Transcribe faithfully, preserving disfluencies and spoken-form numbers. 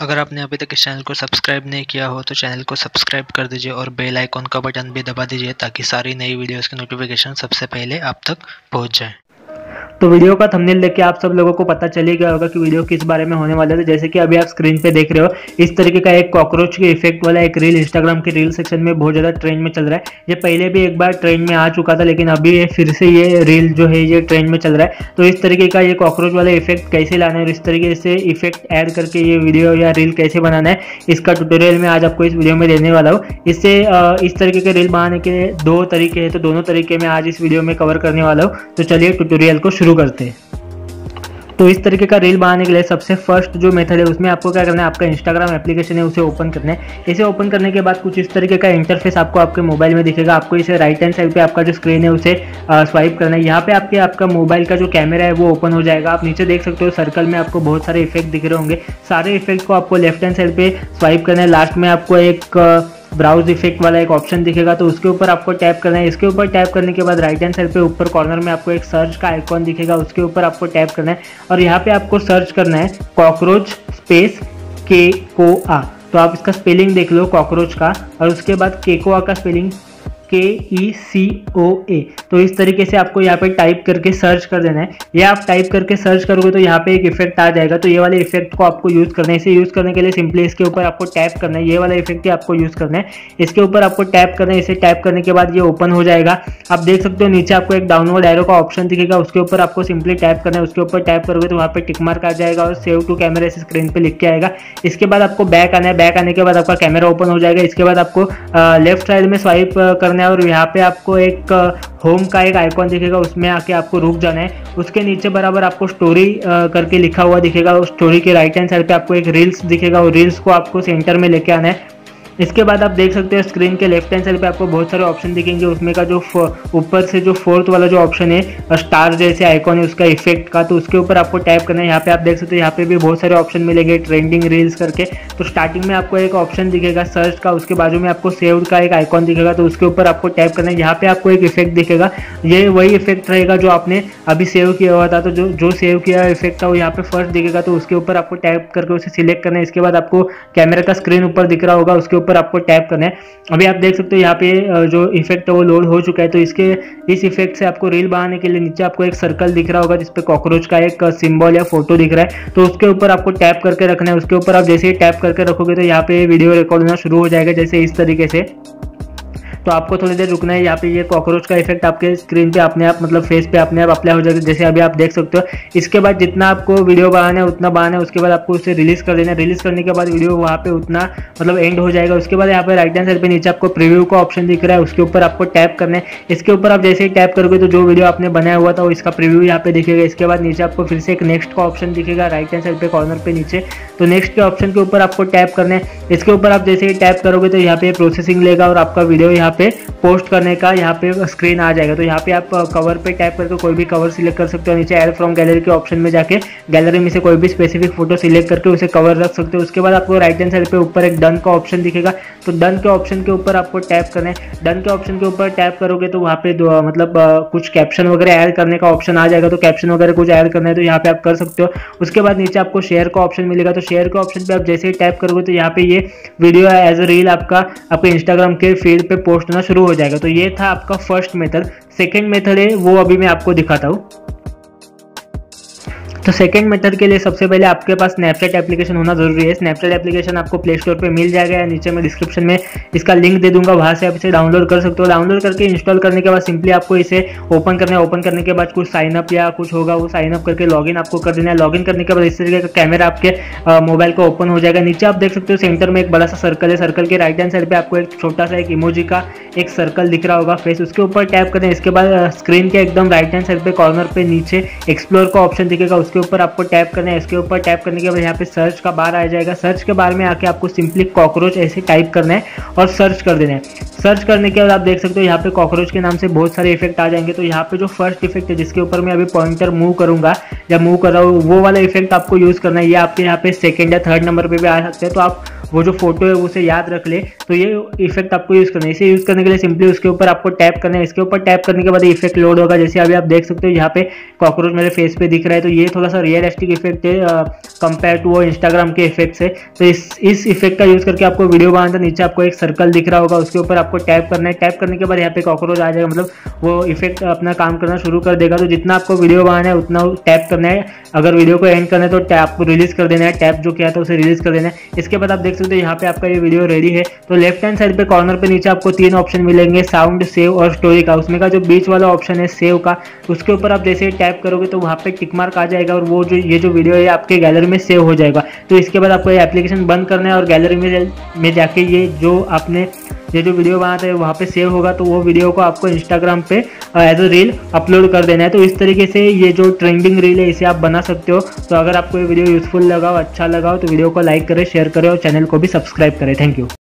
अगर आपने अभी तक इस चैनल को सब्सक्राइब नहीं किया हो तो चैनल को सब्सक्राइब कर दीजिए और बेल आइकॉन का बटन भी दबा दीजिए ताकि सारी नई वीडियोस की नोटिफिकेशन सबसे पहले आप तक पहुंच जाए। तो वीडियो का थंबनेल देख के आप सब लोगों को पता चल ही गया होगा कि वीडियो किस बारे में होने वाला है। जैसे कि अभी आप स्क्रीन पे देख रहे हो, इस तरीके का एक कॉकरोच के इफेक्ट वाला एक रील इंस्टाग्राम के रील सेक्शन में बहुत ज़्यादा ट्रेंड में चल रहा है। ये पहले भी एक बार ट्रेंड में आ चुका था, लेकिन अभी ये फिर से ये रील जो है ये ट्रेंड में चल रहा है। तो इस तरीके का ये कॉकरोच वाला इफेक्ट कैसे लाना है और इस तरीके से इफेक्ट ऐड करके ये वीडियो या रील कैसे बनाना है, इसका ट्यूटोरियल मैं आज आपको इस वीडियो में देने वाला हूँ। इससे इस तरीके के रील बनाने के दो तरीके हैं, तो दोनों तरीके मैं आज इस वीडियो में कवर करने वाला हूँ। तो चलिए ट्यूटोरियल को शुरू करते हैं। तो इस तरीके का रील बनाने के लिए सबसे फर्स्ट जो मेथड है उसमें आपको क्या करना है, आपका इंस्टाग्राम एप्लीकेशन है उसे ओपन करना है। इसे ओपन करने के बाद कुछ इस तरीके का इंटरफेस आपको आपके मोबाइल में दिखेगा। आपको इसे राइट हैंड साइड पे आपका जो स्क्रीन है उसे स्वाइप करना है। यहाँ पे आपके आपका मोबाइल का जो कैमरा है वो ओपन हो जाएगा। आप नीचे देख सकते हो सर्कल में आपको बहुत सारे इफेक्ट दिख रहे होंगे। सारे इफेक्ट को आपको लेफ्ट हैंड साइड पे स्वाइप करना है। लास्ट में आपको एक ब्राउज इफेक्ट वाला एक ऑप्शन दिखेगा, तो उसके ऊपर आपको टैप करना है। इसके ऊपर टैप करने के बाद राइट हैंड साइड पे ऊपर कॉर्नर में आपको एक सर्च का आइकॉन दिखेगा, उसके ऊपर आपको टैप करना है और यहाँ पे आपको सर्च करना है कॉकरोच स्पेस के को आ। तो आप इसका स्पेलिंग देख लो कॉकरोच का, और उसके बाद केकोआ का स्पेलिंग के ई सी ओ ए। तो इस तरीके से आपको यहाँ पे टाइप करके सर्च कर देना है। ये आप टाइप करके सर्च करोगे तो यहाँ पे एक इफेक्ट आ जाएगा। तो ये वाले इफेक्ट को आपको यूज़ करना है। इसे यूज़ करने के लिए सिंपली इसके ऊपर आपको टैप करना है। ये वाला इफेक्ट ही आपको यूज़ करना है। इसके ऊपर आपको टैप करना है। इसे टैप करने के बाद ये ओपन हो जाएगा। आप देख सकते हो नीचे आपको एक डाउनलोड एरो का ऑप्शन दिखेगा, उसके ऊपर आपको सिंपली टैप करना है। उसके ऊपर टैप करोगे तो वहाँ पे टिक मार्क आ जाएगा और सेव टू कैमरा इस स्क्रीन पे लिख के आएगा। इसके बाद आपको बैक आना है। बैक आने के बाद आपका कैमरा ओपन हो जाएगा। इसके बाद आपको लेफ्ट साइड में स्वाइप करना है और यहाँ पे आपको एक होम का एक आइकॉन दिखेगा, उसमें आके आपको रुक जाना है। उसके नीचे बराबर आपको स्टोरी करके लिखा हुआ दिखेगा। उस स्टोरी के राइट हैंड साइड पे आपको एक रील्स दिखेगा और रील्स को आपको सेंटर में लेके आना है। इसके बाद आप देख सकते हो स्क्रीन के लेफ्ट हैंड साइड पे आपको बहुत सारे ऑप्शन दिखेंगे। उसमें का जो ऊपर से जो फोर्थ वाला जो ऑप्शन है स्टार जैसे आइकॉन है उसका इफेक्ट का, तो उसके ऊपर आपको टैप करना है। यहाँ पे आप देख सकते हो यहाँ पे भी बहुत सारे ऑप्शन मिलेंगे ट्रेंडिंग रील्स करके। तो स्टार्टिंग में आपको एक ऑप्शन दिखेगा सर्च का, उसके बाजू में आपको सेव का एक आइकॉन दिखेगा, तो उसके ऊपर आपको टैप करना है। यहाँ पे आपको एक इफेक्ट दिखेगा, ये वही इफेक्ट रहेगा जो आपने अभी सेव किया हुआ था। तो जो जो सेव किया इफेक्ट था वो यहाँ पे फर्स्ट दिखेगा, तो उसके ऊपर आपको टैप करके उसे सिलेक्ट करना है। इसके बाद आपको कैमरा का स्क्रीन ऊपर दिख रहा होगा, उसके ऊपर आपको टैप करना है। अभी आप देख सकते हो यहाँ पे जो इफेक्ट है वो लोड हो चुका है। तो इसके इस इफेक्ट से आपको रील बनाने के लिए नीचे आपको एक सर्कल दिख रहा होगा जिसपे कॉकरोच का एक सिंबल या फोटो दिख रहा है, तो उसके ऊपर आपको टैप करके रखना है। उसके ऊपर आप जैसे ही टैप करके रखोगे तो यहाँ पे वीडियो रिकॉर्ड होना शुरू हो जाएगा, जैसे इस तरीके से। तो आपको थोड़ी देर रुकना है। यहाँ पे ये कॉकरोच का इफेक्ट आपके स्क्रीन पे अपने आप मतलब फेस पे अपने आप अप्लाई हो जाएगा, जैसे अभी आप देख सकते हो। इसके बाद जितना आपको वीडियो बनाना है उतना बनाना है। उसके बाद आपको उसे रिलीज कर देना है। रिलीज करने के बाद वीडियो वहाँ पे उतना मतलब एंड हो जाएगा। उसके बाद यहाँ पे राइट हैंड साइड पे नीचे आपको प्रीव्यू का ऑप्शन दिख रहा है, उसके ऊपर आपको टैप करना है। इसके ऊपर आप जैसे ही टैप करोगे तो जो वीडियो आपने बनाया हुआ था वो इसका प्रीव्यू यहाँ पे दिखेगा। इसके बाद नीचे आपको फिर से एक नेक्स्ट का ऑप्शन दिखेगा राइट हैंड साइड पे कॉर्नर पे नीचे, तो नेक्स्ट के ऑप्शन के ऊपर आपको टैप करना है। इसके ऊपर आप जैसे ही टैप करोगे तो यहाँ पे प्रोसेसिंग लेगा और आपका वीडियो यहाँ पे पोस्ट करने का यहाँ पे स्क्रीन आ जाएगा। तो यहाँ पे आप कवर पे टैप करके कोई भी कवर सिलेक्ट कर सकते हो। नीचे ऐड फ्रॉम गैलरी के ऑप्शन में जाके गैलरी में से कोई भी स्पेसिफिक फोटो सिलेक्ट करके उसे कवर रख सकते हो। उसके बाद आपको राइट हैंड साइड पे ऊपर एक डन का ऑप्शन दिखेगा, तो डन के ऑप्शन के ऊपर आपको टैप करना है। डन के ऑप्शन के ऊपर टैप करोगे तो वहाँ पे मतलब कुछ कैप्शन वगैरह ऐड करने का ऑप्शन आ जाएगा। तो कैप्शन वगैरह कुछ ऐड करना है तो यहाँ पे आप कर सकते हो। उसके बाद नीचे आपको शेयर का ऑप्शन मिलेगा, तो शेयर के ऑप्शन पे आप जैसे ही टैप करोगे तो यहाँ पे ये वीडियो एज अ रील आपका आपके इंस्टाग्राम के फीड पे पोस्ट होना शुरू हो जाएगा। तो ये था आपका फर्स्ट मेथड। सेकेंड मेथड है वो अभी मैं आपको दिखाता हूँ। तो सेकंड मेथड के लिए सबसे पहले आपके पास स्नैपचैट एप्लीकेशन होना जरूरी है। स्नैपचैट एप्लीकेशन आपको प्ले स्टोर पे मिल जाएगा या नीचे मैं डिस्क्रिप्शन में इसका लिंक दे दूंगा, वहां से आप इसे डाउनलोड कर सकते हो। डाउनलोड करके इंस्टॉल करने के बाद सिंपली आपको इसे ओपन करना है। ओपन करने के बाद कुछ साइन अप या कुछ होगा, वो साइन अप करके लॉगिन आपको कर देना है। लॉगिन करने के बाद इस तरीके का कैमरा आपके मोबाइल का ओपन हो जाएगा। नीचे आप देख सकते हो सेंटर में एक बड़ा सा सर्कल है। सर्कल के राइट हैंड साइड पे आपको एक छोटा सा एक इमोजी का एक सर्कल दिख रहा होगा फेस, उसके ऊपर टैप करना है। इसके बाद स्क्रीन के एकदम राइट हैंड साइड पे कॉर्नर पे नीचे एक्सप्लोर का ऑप्शन दिखेगा, उसके ऊपर आपको टैप करना है। इसके ऊपर टैप करने के बाद यहाँ पे सर्च का बार आ जाएगा। सर्च के बार में आके आपको सिंपली कॉकरोच ऐसे टाइप करना है और सर्च कर देना है। सर्च करने के बाद आप देख सकते हो यहाँ पे कॉकरोच के नाम से बहुत सारे इफेक्ट आ जाएंगे। तो यहाँ पे जो फर्स्ट इफेक्ट है जिसके ऊपर मैं अभी पॉइंटर मूव करूंगा या मूव कर रहा हूँ, वो वाला इफेक्ट आपको यूज करना है। ये आपके यहाँ पे सेकंड या थर्ड नंबर पे भी आ सकते हैं, तो आप वो जो फोटो है उसे याद रख ले। तो ये इफेक्ट आपको यूज करना है। इसे यूज करने के लिए सिंपली उसके ऊपर आपको टैप करना है। इसके ऊपर टैप करने के बाद इफेक्ट लोड होगा। जैसे अभी आप देख सकते हो यहाँ पे कॉकरोच मेरे फेस पे दिख रहा है। तो ये थोड़ा सा रियलिस्टिक इफेक्ट है कंपेयर टू वो इंस्टाग्राम के इफेक्ट से। तो इस इस इफेक्ट का यूज़ करके आपको वीडियो बनाना, नीचे आपको एक सर्कल दिख रहा होगा, उसके ऊपर आपको टैप करना है। टैप करने के बाद यहाँ पे कॉकरोच आ जाएगा, मतलब वो इफेक्ट अपना काम करना शुरू कर देगा। तो जितना आपको वीडियो बनाना है उतना टैप करना है, अगर वीडियो को एंड करना है तो टैप को रिलीज कर देना है, टैप जो किया था उसे रिलीज कर देना है। इसके बाद आप देख सकते हो यहाँ पे आपका ये वीडियो रेडी है। तो लेफ्ट हैंड साइड पे कॉर्नर पे नीचे आपको तीन ऑप्शन मिलेंगे, साउंड, सेव और स्टोरी का। उसमें का जो बीच वाला ऑप्शन है सेव का, उसके ऊपर आप जैसे टैप करोगे तो वहाँ पे टिक मार्क आ जाएगा और वो जो ये जो वीडियो है आपके गैलरी में सेव हो जाएगा। तो इसके बाद आपको ये एप्लीकेशन बंद करना है और गैलरी में में जाके ये जो आपने ये जो वीडियो बनाते हैं वहाँ पे सेव होगा, तो वो वीडियो को आपको इंस्टाग्राम पे एज अ रील अपलोड कर देना है। तो इस तरीके से ये जो ट्रेंडिंग रील है इसे आप बना सकते हो। तो अगर आपको ये वीडियो यूजफुल लगा हो, अच्छा लगा हो, तो वीडियो को लाइक करें, शेयर करें और चैनल को भी सब्सक्राइब करें। Thank you.